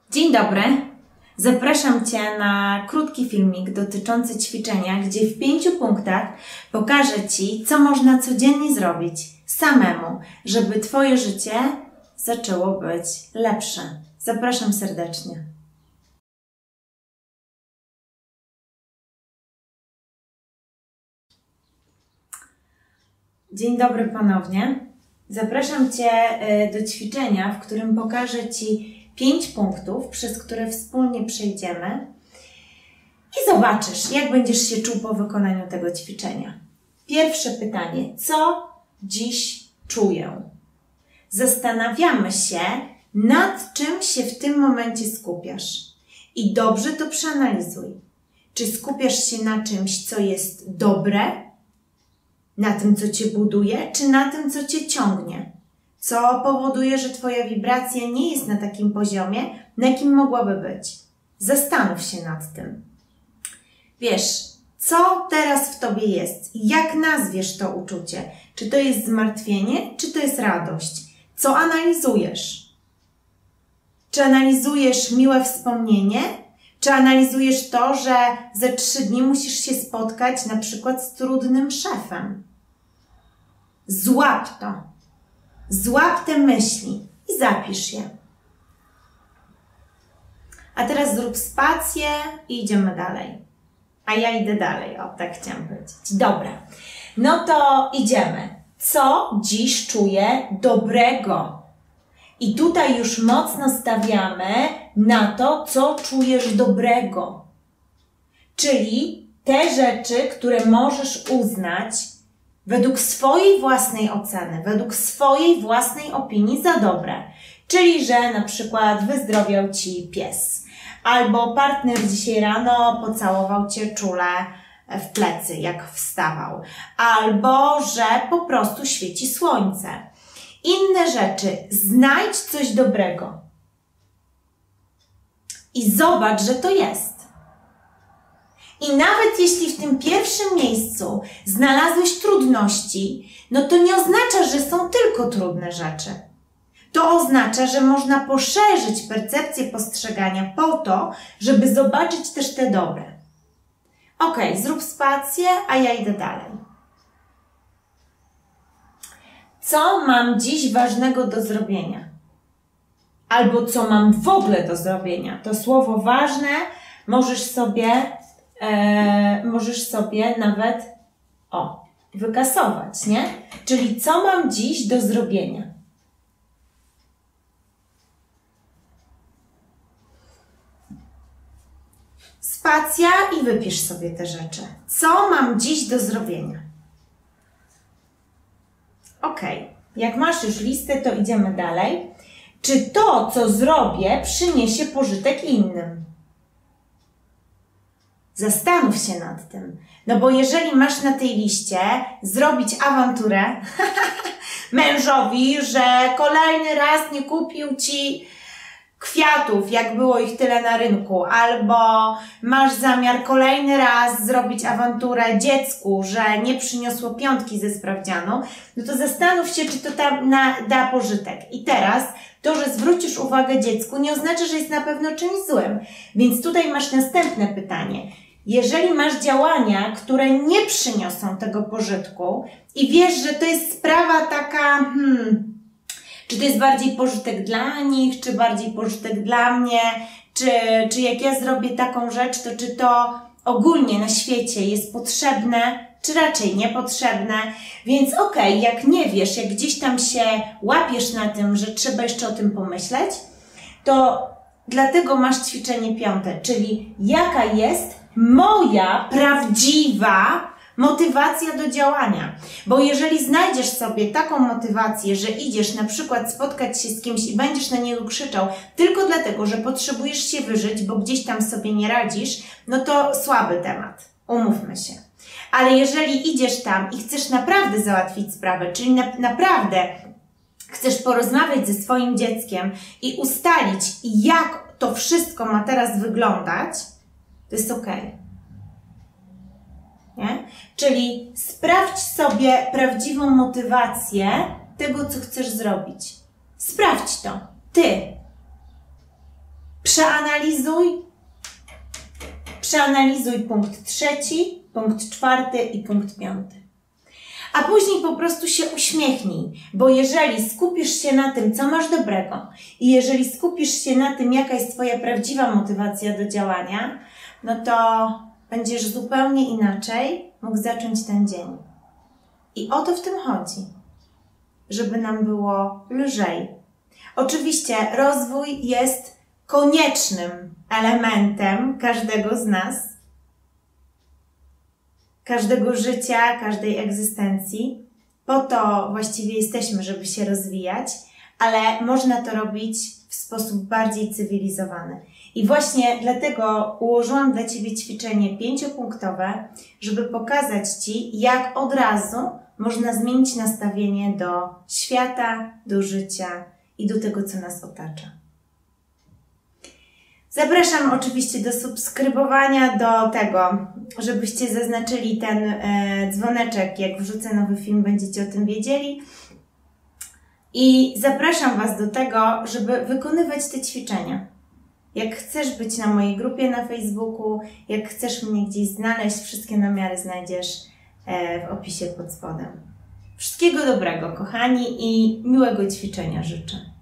Dzień dobry. Zapraszam Cię na krótki filmik dotyczący ćwiczenia, gdzie w 5 punktach pokażę Ci, co można codziennie zrobić samemu, żeby Twoje życie zaczęło być lepsze. Zapraszam serdecznie. Dzień dobry ponownie. Zapraszam Cię do ćwiczenia, w którym pokażę Ci 5 punktów, przez które wspólnie przejdziemy i zobaczysz, jak będziesz się czuł po wykonaniu tego ćwiczenia. Pierwsze pytanie. Co dziś czuję? Zastanawiamy się, nad czym się w tym momencie skupiasz. I dobrze to przeanalizuj. Czy skupiasz się na czymś, co jest dobre, na tym, co Cię buduje, czy na tym, co Cię ciągnie? Co powoduje, że Twoja wibracja nie jest na takim poziomie, na jakim mogłaby być. Zastanów się nad tym. Wiesz, co teraz w Tobie jest? Jak nazwiesz to uczucie? Czy to jest zmartwienie, czy to jest radość? Co analizujesz? Czy analizujesz miłe wspomnienie? Czy analizujesz to, że za 3 dni musisz się spotkać na przykład z trudnym szefem? Złap to. Złap te myśli i zapisz je. A teraz zrób spację i idziemy dalej. A ja idę dalej. O, tak chciałam powiedzieć. Dobra. No to idziemy. Co dziś czuję dobrego? I tutaj już mocno stawiamy na to, co czujesz dobrego. Czyli te rzeczy, które możesz uznać według swojej własnej oceny, według swojej własnej opinii za dobre. Czyli, że na przykład wyzdrowiał Ci pies. Albo partner dzisiaj rano pocałował Cię czule w plecy, jak wstawał. Albo, że po prostu świeci słońce. Inne rzeczy. Znajdź coś dobrego. I zobacz, że to jest. I nawet jeśli w tym pierwszym miejscu znalazłeś trudności, no to nie oznacza, że są tylko trudne rzeczy. To oznacza, że można poszerzyć percepcję postrzegania po to, żeby zobaczyć też te dobre. Ok, zrób spację, a ja idę dalej. Co mam dziś ważnego do zrobienia? Albo co mam w ogóle do zrobienia? To słowo ważne możesz sobie nawet wykasować, nie? Czyli co mam dziś do zrobienia? Spacja i wypisz sobie te rzeczy. Co mam dziś do zrobienia? Ok, jak masz już listę, to idziemy dalej. Czy to, co zrobię, przyniesie pożytek innym? Zastanów się nad tym. No bo jeżeli masz na tej liście zrobić awanturę mężowi, że kolejny raz nie kupił Ci kwiatów, jak było ich tyle na rynku, albo masz zamiar kolejny raz zrobić awanturę dziecku, że nie przyniosło 5 ze sprawdzianu, no to zastanów się, czy to da pożytek. I teraz to, że zwrócisz uwagę dziecku, nie oznacza, że jest na pewno czymś złym. Więc tutaj masz następne pytanie. Jeżeli masz działania, które nie przyniosą tego pożytku i wiesz, że to jest sprawa taka, czy to jest bardziej pożytek dla nich, czy bardziej pożytek dla mnie, czy jak ja zrobię taką rzecz, to czy to ogólnie na świecie jest potrzebne, czy raczej niepotrzebne. Więc okej, jak nie wiesz, jak gdzieś tam się łapiesz na tym, że trzeba jeszcze o tym pomyśleć, to dlatego masz ćwiczenie 5, czyli jaka jest moja prawdziwa motywacja do działania. Bo jeżeli znajdziesz sobie taką motywację, że idziesz na przykład spotkać się z kimś i będziesz na niego krzyczał tylko dlatego, że potrzebujesz się wyżyć, bo gdzieś tam sobie nie radzisz, no to słaby temat. Umówmy się. Ale jeżeli idziesz tam i chcesz naprawdę załatwić sprawę, czyli naprawdę chcesz porozmawiać ze swoim dzieckiem i ustalić, jak to wszystko ma teraz wyglądać, to jest okej. Nie? Czyli sprawdź sobie prawdziwą motywację tego, co chcesz zrobić. Sprawdź to. Ty. Przeanalizuj punkt 3, punkt 4 i punkt 5. A później po prostu się uśmiechnij, bo jeżeli skupisz się na tym, co masz dobrego i jeżeli skupisz się na tym, jaka jest Twoja prawdziwa motywacja do działania, no to będziesz zupełnie inaczej mógł zacząć ten dzień. I o to w tym chodzi, żeby nam było lżej. Oczywiście rozwój jest koniecznym elementem każdego z nas, każdego życia, każdej egzystencji. Po to właściwie jesteśmy, żeby się rozwijać, ale można to robić w sposób bardziej cywilizowany. I właśnie dlatego ułożyłam dla Ciebie ćwiczenie 5-punktowe, żeby pokazać Ci, jak od razu można zmienić nastawienie do świata, do życia i do tego, co nas otacza. Zapraszam oczywiście do subskrybowania, do tego, żebyście zaznaczyli ten dzwoneczek, jak wrzucę nowy film, będziecie o tym wiedzieli. I zapraszam Was do tego, żeby wykonywać te ćwiczenia. Jak chcesz być na mojej grupie na Facebooku, jak chcesz mnie gdzieś znaleźć, wszystkie namiary znajdziesz w opisie pod spodem. Wszystkiego dobrego, kochani, i miłego ćwiczenia życzę.